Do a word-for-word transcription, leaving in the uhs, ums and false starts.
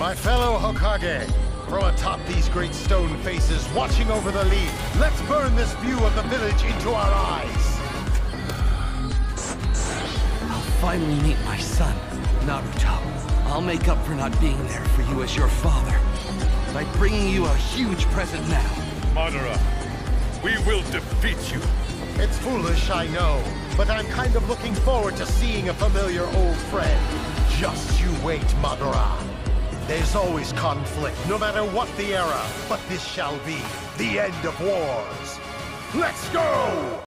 My fellow Hokage, from atop these great stone faces watching over the leaf, let's burn this view of the village into our eyes. I'll finally meet my son, Naruto. I'll make up for not being there for you as your father by bringing you a huge present now. Madara, we will defeat you. It's foolish, I know, but I'm kind of looking forward to seeing a familiar old friend. Just you wait, Madara. There's always conflict, no matter what the era, but this shall be the end of wars. Let's go!